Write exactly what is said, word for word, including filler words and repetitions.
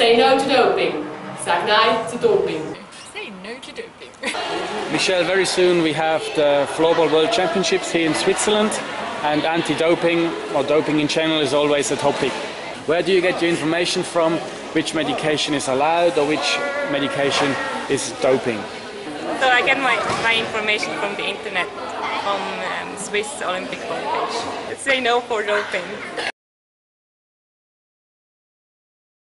Say no to doping. Sag nej to doping. Say no to doping. Michelle, very soon we have the Floorball World Championships here in Switzerland, and anti-doping or doping in general is always a topic. Where do you get your information from? Which medication is allowed or which medication is doping? So I get my, my information from the internet, from um, Swiss Olympic homepage. Say no for doping.